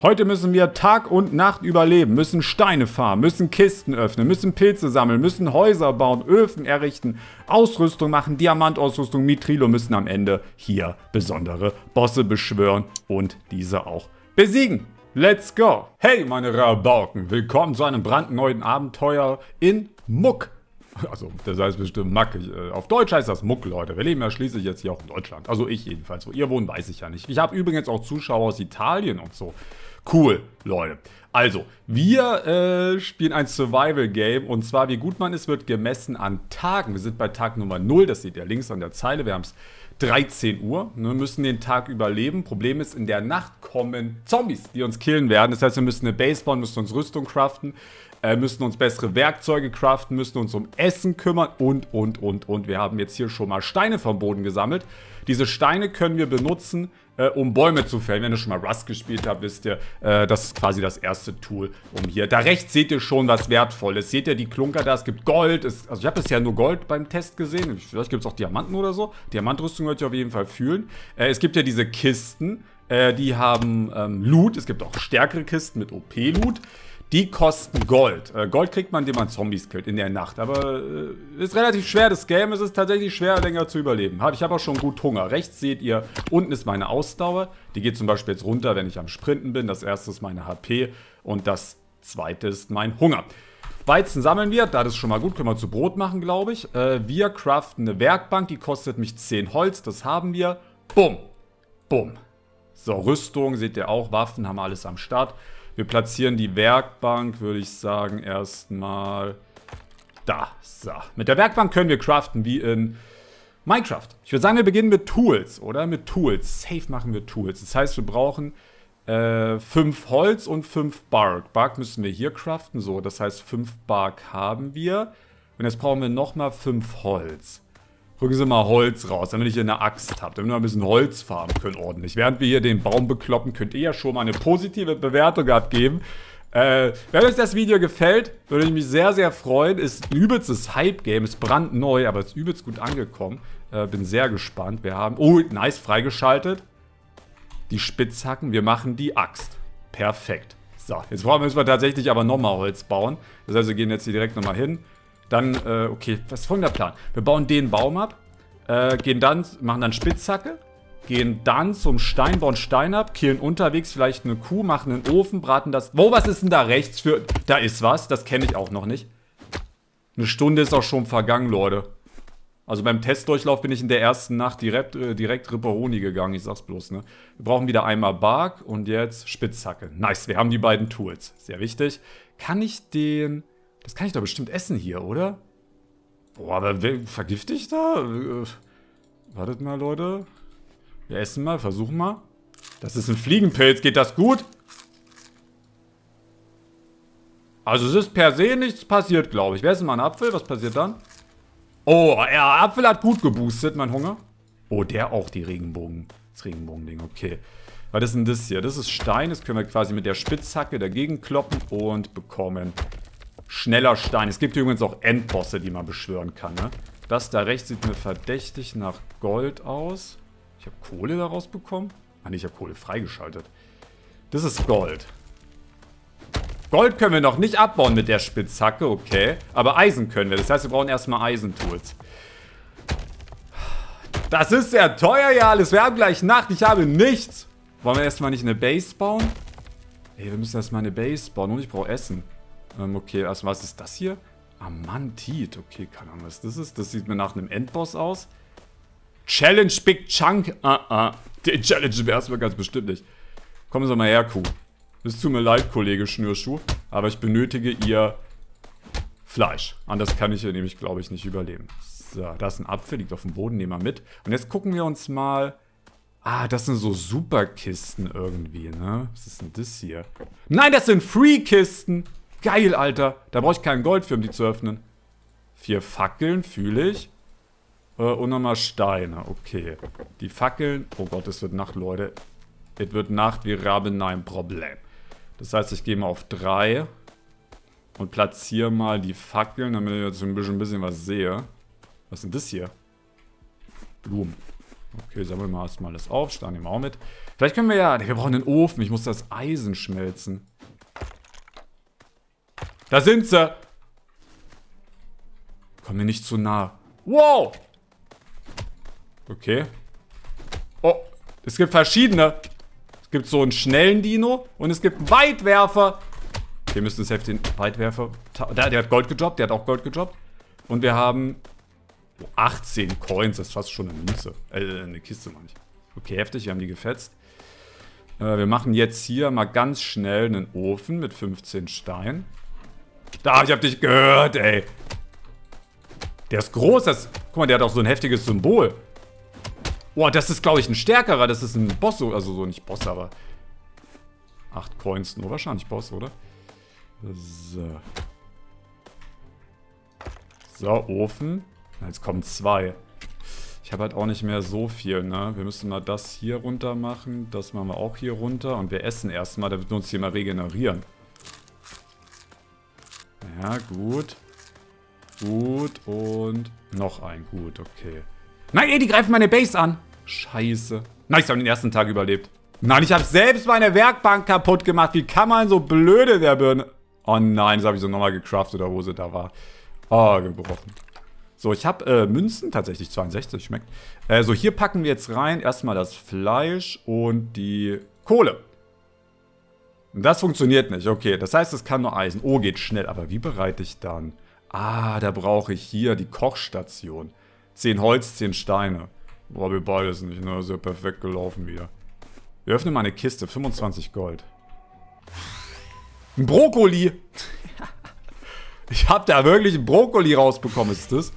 Heute müssen wir Tag und Nacht überleben, müssen Steine farmen, müssen Kisten öffnen, müssen Pilze sammeln, müssen Häuser bauen, Öfen errichten, Ausrüstung machen, Diamantausrüstung, Mithril, müssen am Ende hier besondere Bosse beschwören und diese auch besiegen. Let's go! Hey meine Rabauken, willkommen zu einem brandneuen Abenteuer in Muck. Also, das heißt bestimmt Mack. Auf Deutsch heißt das Muck, Leute. Wir leben ja schließlich jetzt hier auch in Deutschland. Also ich jedenfalls. Wo ihr wohnt, weiß ich ja nicht. Ich habe übrigens auch Zuschauer aus Italien und so. Cool, Leute. Also, wir spielen ein Survival-Game. Und zwar, wie gut man ist, wird gemessen an Tagen. Wir sind bei Tag Nummer 0. Das seht ihr links an der Zeile. Wir haben es 13 Uhr. Wir müssen den Tag überleben. Problem ist, in der Nacht kommen Zombies, die uns killen werden. Das heißt, wir müssen eine Base bauen, müssen uns Rüstung craften. Müssen uns bessere Werkzeuge craften, müssen uns um Essen kümmern und. Wir haben jetzt hier schon mal Steine vom Boden gesammelt. Diese Steine können wir benutzen, um Bäume zu fällen. Wenn ihr schon mal Rust gespielt habt, wisst ihr, das ist quasi das erste Tool, um hier. Da rechts seht ihr schon was Wertvolles. Seht ihr die Klunker da? Es gibt Gold. Also ich habe bisher nur Gold beim Test gesehen. Vielleicht gibt es auch Diamanten oder so. Diamantrüstung würde ich auf jeden Fall fühlen. Es gibt ja diese Kisten. Die haben Loot. Es gibt auch stärkere Kisten mit OP-Loot. Die kosten Gold. Gold kriegt man, indem man Zombies killt in der Nacht. Aber ist relativ schwer, das Game. Es ist tatsächlich schwer, länger zu überleben. Ich habe auch schon gut Hunger. Rechts seht ihr, unten ist meine Ausdauer. Die geht zum Beispiel jetzt runter, wenn ich am Sprinten bin. Das erste ist meine HP und das zweite ist mein Hunger. Weizen sammeln wir. Das ist schon mal gut. Können wir zu Brot machen, glaube ich. Wir craften eine Werkbank. Die kostet mich 10 Holz. Das haben wir. Bumm. Bumm. So, Rüstung seht ihr auch. Waffen haben wir alles am Start. Wir platzieren die Werkbank, würde ich sagen, erstmal da. So. Mit der Werkbank können wir craften wie in Minecraft. Ich würde sagen, wir beginnen mit Tools, oder? Mit Tools. Safe machen wir Tools. Das heißt, wir brauchen 5 Holz und 5 Bark. Bark müssen wir hier craften. So, das heißt, 5 Bark haben wir. Und jetzt brauchen wir nochmal 5 Holz. Rücken Sie mal Holz raus, damit ich hier eine Axt habe, damit wir ein bisschen Holz farmen können ordentlich. Während wir hier den Baum bekloppen, könnt ihr ja schon mal eine positive Bewertung abgeben. Wenn euch das Video gefällt, würde ich mich sehr, sehr freuen. Ist ein übelstes Hype-Game, ist brandneu, aber ist übelst gut angekommen. Bin sehr gespannt. Wir haben, oh, nice, freigeschaltet. Die Spitzhacken, wir machen die Axt. Perfekt. So, jetzt müssen wir tatsächlich aber nochmal Holz bauen. Das heißt, wir gehen jetzt hier direkt nochmal hin. Dann, okay, was ist folgender Plan? Wir bauen den Baum ab, machen dann Spitzhacke, gehen dann zum Stein, bauen Stein ab, killen unterwegs vielleicht eine Kuh, machen einen Ofen, braten das. Wo, was ist denn da rechts für... Da ist was, das kenne ich auch noch nicht. Eine Stunde ist auch schon vergangen, Leute. Also beim Testdurchlauf bin ich in der ersten Nacht direkt Ripperoni gegangen, ich sag's bloß, ne? Wir brauchen wieder einmal Bark und jetzt Spitzhacke. Nice, wir haben die beiden Tools, sehr wichtig. Kann ich den... Das kann ich doch bestimmt essen hier, oder? Boah, aber vergifte ich da? Wartet mal, Leute. Wir essen mal, versuchen mal. Das ist ein Fliegenpilz, geht das gut? Also es ist per se nichts passiert, glaube ich. Wir essen mal einen Apfel, was passiert dann? Oh, ja, Apfel hat gut geboostet, mein Hunger. Oh, der auch, die Regenbogen. Das Regenbogending, okay. Was ist denn das hier? Das ist Stein, das können wir quasi mit der Spitzhacke dagegen kloppen und bekommen... Schneller Stein. Es gibt übrigens auch Endbosse, die man beschwören kann, ne? Das da rechts sieht mir verdächtig nach Gold aus. Ich habe Kohle daraus bekommen. Ah, nee, ich habe Kohle freigeschaltet. Das ist Gold. Gold können wir noch nicht abbauen mit der Spitzhacke, okay. Aber Eisen können wir. Das heißt, wir brauchen erstmal Eisentools. Das ist sehr teuer, ja alles. Wir haben gleich Nacht. Ich habe nichts. Wollen wir erstmal nicht eine Base bauen? Ey, wir müssen erstmal eine Base bauen und ich brauche Essen. Okay, erstmal, was ist das hier? Amantit. Okay, keine Ahnung, was das ist. Das sieht mir nach einem Endboss aus. Challenge Big Chunk. Den Challenge wir erstmal ganz bestimmt nicht. Kommen Sie mal her, Kuh. Es tut mir leid, Kollege Schnürschuh. Aber ich benötige Ihr Fleisch. Anders kann ich hier nämlich, glaube ich, nicht überleben. So, da ist ein Apfel, liegt auf dem Boden, nehmen wir mit. Und jetzt gucken wir uns mal... Ah, das sind so Superkisten irgendwie, ne? Was ist denn das hier? Nein, das sind Free-Kisten! Geil, Alter. Da brauche ich kein Gold für, um die zu öffnen. 4 Fackeln, fühle ich. Und nochmal Steine. Okay. Die Fackeln... Oh Gott, es wird Nacht, Leute. Es wird Nacht, wir haben ein Problem. Das heißt, ich gehe mal auf 3. Und platziere mal die Fackeln, damit ich jetzt ein bisschen was sehe. Was ist denn das hier? Blumen. Okay, sammeln wir erstmal alles auf. Stein nehmen wir auch mit. Vielleicht können wir ja... Wir brauchen einen Ofen. Ich muss das Eisen schmelzen. Da sind sie! Komm mir nicht zu nah. Wow! Okay. Oh, es gibt verschiedene. Es gibt so einen schnellen Dino und es gibt einen Weitwerfer. Wir müssen das Heft den Weitwerfer... Der hat Gold gedroppt, der hat auch Gold gedroppt. Und wir haben 18 Coins, das ist fast schon eine Münze. Eine Kiste, meine ich. Okay, heftig, wir haben die gefetzt. Wir machen jetzt hier mal ganz schnell einen Ofen mit 15 Steinen. Da, ich hab dich gehört, ey. Der ist groß, guck mal, der hat auch so ein heftiges Symbol. Boah, das ist, glaube ich, ein stärkerer. Das ist ein Boss, also so nicht Boss, aber 8 Coins nur, wahrscheinlich Boss, oder? So. So, Ofen. Jetzt kommen 2. Ich habe halt auch nicht mehr so viel, ne? Wir müssen mal das hier runter machen. Das machen wir auch hier runter. Und wir essen erstmal, damit wir uns hier mal regenerieren. Ja, gut. Gut und noch ein. Gut, okay. Nein, ey, die greifen meine Base an. Scheiße. Nein, ich habe den ersten Tag überlebt. Nein, ich habe selbst meine Werkbank kaputt gemacht. Wie kann man so blöde der Birne... Oh nein, das habe ich so nochmal gecraftet, oder wo sie da war. Oh, gebrochen. So, ich habe Münzen, tatsächlich 62, schmeckt. So, hier packen wir jetzt rein erstmal das Fleisch und die Kohle. Das funktioniert nicht, okay. Das heißt, es kann nur Eisen. Oh, geht schnell. Aber wie bereite ich dann? Ah, da brauche ich hier die Kochstation. 10 Holz, 10 Steine. Boah, wir beides nicht, ne? Das ist ja perfekt gelaufen wieder. Wir öffnen mal eine Kiste, 25 Gold. Ein Brokkoli! Ich habe da wirklich ein Brokkoli rausbekommen, ist das?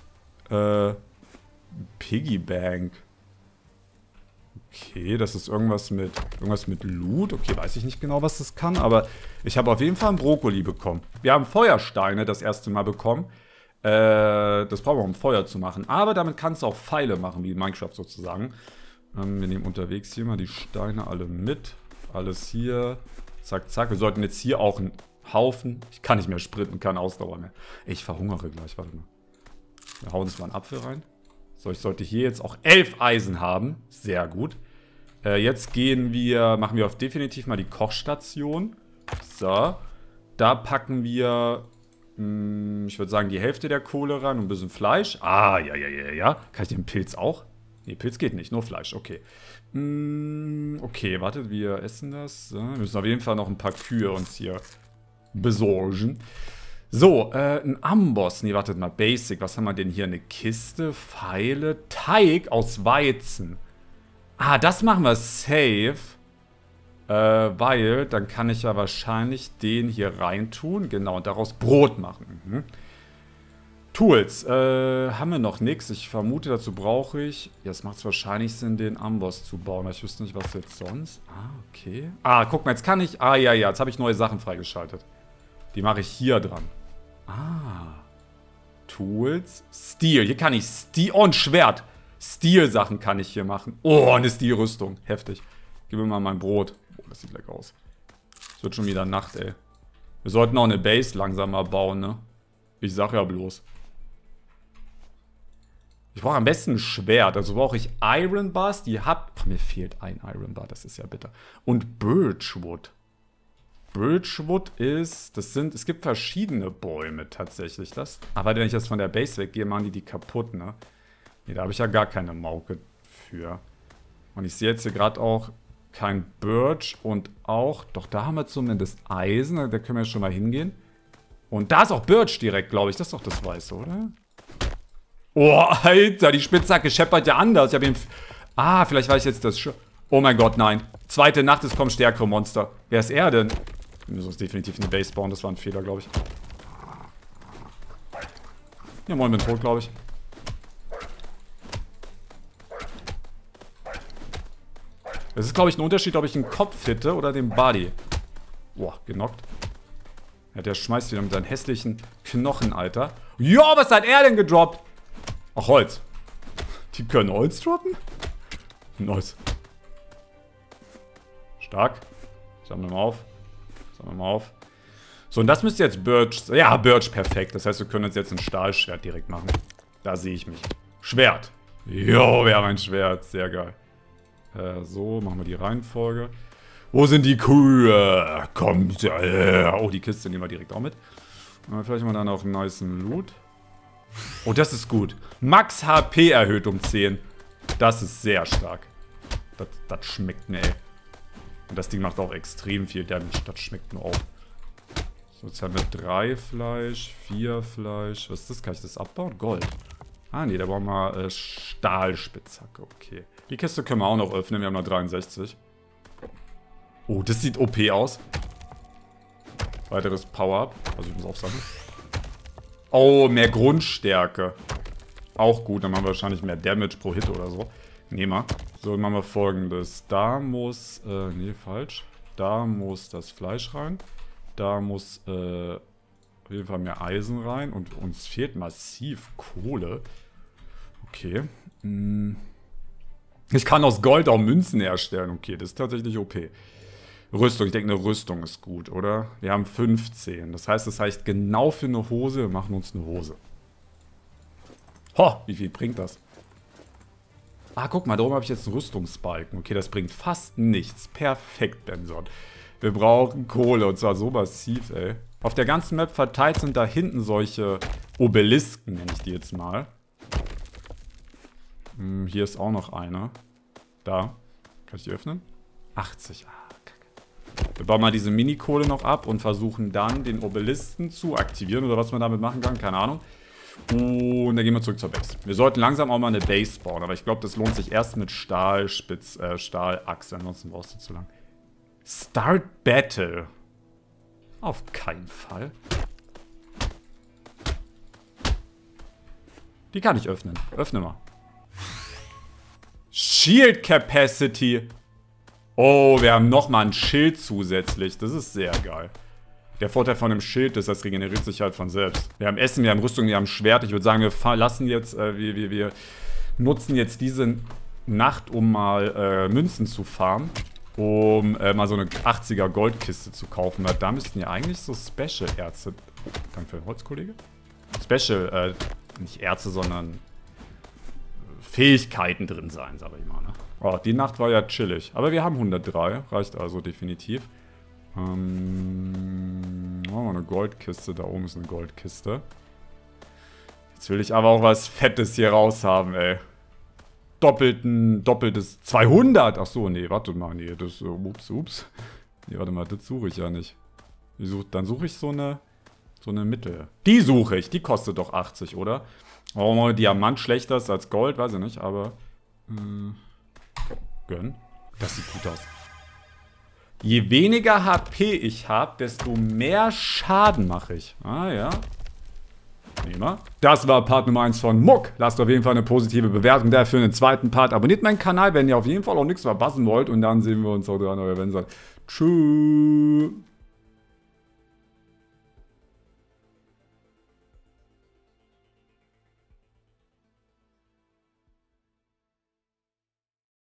Piggy Bank. Okay, das ist irgendwas mit Loot. Okay, weiß ich nicht genau, was das kann, aber ich habe auf jeden Fall einen Brokkoli bekommen. Wir haben Feuersteine das erste Mal bekommen. Das brauchen wir, um Feuer zu machen. Aber damit kannst du auch Pfeile machen, wie in Minecraft sozusagen. Wir nehmen unterwegs hier mal die Steine alle mit. Alles hier. Zack, zack. Wir sollten jetzt hier auch einen Haufen. Ich kann nicht mehr sprinten, keine Ausdauer mehr. Ich verhungere gleich, warte mal. Wir hauen uns mal einen Apfel rein. So, ich sollte hier jetzt auch 11 Eisen haben. Sehr gut. Jetzt machen wir auf definitiv mal die Kochstation. So. Da packen wir, ich würde sagen, die Hälfte der Kohle rein und ein bisschen Fleisch. Ah, ja. Kann ich den Pilz auch? Nee, Pilz geht nicht, nur Fleisch. Okay. Okay, wartet, wir essen das. Wir müssen auf jeden Fall noch ein paar Kühe uns hier besorgen. So, ein Amboss. Nee, wartet mal, Basic. Was haben wir denn hier? Eine Kiste, Pfeile, Teig aus Weizen. Ah, das machen wir safe. Weil, dann kann ich ja wahrscheinlich den hier reintun. Genau, und daraus Brot machen. Mhm. Tools. Haben wir noch nichts. Ich vermute, dazu brauche ich... Jetzt macht es wahrscheinlich Sinn, den Amboss zu bauen. Ich wüsste nicht, was jetzt sonst... Ah, okay. Ah, guck mal, jetzt kann ich... Ah, ja, jetzt habe ich neue Sachen freigeschaltet. Die mache ich hier dran. Ah. Tools. Steel. Hier kann ich Steel... Oh, ein Schwert. Steel-Sachen kann ich hier machen. Oh, eine Steel-Rüstung. Heftig. Gib mir mal mein Brot. Oh, das sieht lecker aus. Es wird schon wieder Nacht, ey. Wir sollten auch eine Base langsam mal bauen, ne? Ich sag ja bloß. Ich brauche am besten ein Schwert. Also brauche ich Iron Bars. Die hab... Ach, mir fehlt ein Iron Bar. Das ist ja bitter. Und Birchwood. Birchwood ist... Es gibt verschiedene Bäume tatsächlich. Aber wenn ich jetzt von der Base weggehe, machen die kaputt, ne? Nee, da habe ich ja gar keine Mauke für. Und ich sehe jetzt hier gerade auch kein Birch und auch... Doch, da haben wir zumindest Eisen. Da können wir schon mal hingehen. Und da ist auch Birch direkt, glaube ich. Das ist doch das Weiße, oder? Oh, Alter, die Spitzhacke scheppert ja anders. Ich habe ihn... Ah, vielleicht war ich jetzt das... Oh mein Gott, nein. Zweite Nacht, es kommen stärkere Monster. Wer ist er denn? Wir müssen uns definitiv eine Base bauen. Das war ein Fehler, glaube ich. Ja, moin, bin tot, glaube ich. Es ist, glaube ich, ein Unterschied, ob ich den Kopf hitte oder den Body. Boah, genockt. Ja, der schmeißt wieder mit seinen hässlichen Knochen, Alter. Ja, was hat er denn gedroppt? Ach, Holz. Die können Holz droppen? Nice. Stark. Sammeln wir mal auf. Sammeln wir mal auf. So, und das müsste jetzt Birch... Ja, Birch, perfekt. Das heißt, wir können uns jetzt ein Stahlschwert direkt machen. Da sehe ich mich. Schwert. Jo, wir haben ein Schwert. Sehr geil. So, machen wir die Reihenfolge. Wo sind die Kühe? Kommt. Oh, die Kiste nehmen wir direkt auch mit. Vielleicht mal dann auch einen nicen Loot. Oh, das ist gut. Max HP erhöht um 10. Das ist sehr stark. Das schmeckt mir, ey. Und das Ding macht auch extrem viel Damage. Das schmeckt mir auch. So, jetzt haben wir 3 Fleisch, 4 Fleisch. Was ist das? Kann ich das abbauen? Gold. Ah, nee, da brauchen wir Stahlspitzhacke. Okay. Die Kiste können wir auch noch öffnen. Wir haben noch 63. Oh, das sieht OP aus. Weiteres Power-Up. Also ich muss aufsammeln. Oh, mehr Grundstärke. Auch gut. Dann machen wir wahrscheinlich mehr Damage pro Hit oder so. Nehmen wir. So, dann machen wir folgendes. Da muss... nee, falsch. Da muss das Fleisch rein. Da muss auf jeden Fall mehr Eisen rein. Und uns fehlt massiv Kohle. Okay. Ich kann aus Gold auch Münzen herstellen. Okay, das ist tatsächlich OP. Rüstung. Ich denke, eine Rüstung ist gut, oder? Wir haben 15. Das heißt genau für eine Hose, wir machen uns eine Hose. Ho, wie viel bringt das? Ah, guck mal, da oben habe ich jetzt einen Rüstungsbalken. Okay, das bringt fast nichts. Perfekt, Benson. Wir brauchen Kohle und zwar so massiv, ey. Auf der ganzen Map verteilt sind da hinten solche Obelisken, nenne ich die jetzt mal. Hier ist auch noch eine. Da. Kann ich die öffnen? 80. Ah, kacke. Wir bauen mal diese Mini-Kohle noch ab und versuchen dann den Obelisken zu aktivieren oder was man damit machen kann, keine Ahnung. Und dann gehen wir zurück zur Base. Wir sollten langsam auch mal eine Base bauen, aber ich glaube, das lohnt sich erst mit Stahlachse, ansonsten brauchst du zu lang. Start Battle. Auf keinen Fall. Die kann ich öffnen. Öffne mal. Shield Capacity. Oh, wir haben nochmal ein Schild zusätzlich. Das ist sehr geil. Der Vorteil von einem Schild ist, das regeneriert sich halt von selbst. Wir haben Essen, wir haben Rüstung, wir haben Schwert. Ich würde sagen, wir lassen jetzt, wir nutzen jetzt diese Nacht, um mal Münzen zu farmen. Um mal so eine 80er Goldkiste zu kaufen. Weil da müssten ja eigentlich so Special-Ärzte... Oh, danke für den Holz, Kollege. Special, nicht Ärzte, sondern Fähigkeiten drin sein, sag ich mal. Ne? Oh, die Nacht war ja chillig. Aber wir haben 103, reicht also definitiv. Oh, eine Goldkiste, da oben ist eine Goldkiste. Jetzt will ich aber auch was Fettes hier raus haben, ey. Doppeltes 200. Ach so, nee, warte mal, nee, das, ups. Nee, warte mal, das suche ich ja nicht. Dann suche ich so eine Mittel. Die suche ich, die kostet doch 80, oder? Warum mal Diamant schlechter ist als Gold, weiß ich nicht, aber gönn. Das sieht gut aus. Je weniger HP ich habe, desto mehr Schaden mache ich. Ah ja. Nehmen wir. Das war Part Nummer 1 von Muck. Lasst auf jeden Fall eine positive Bewertung dafür in den zweiten Part. Abonniert meinen Kanal, wenn ihr auf jeden Fall auch nichts verpassen wollt. Und dann sehen wir uns auch dran, euer Benson. Tschüss.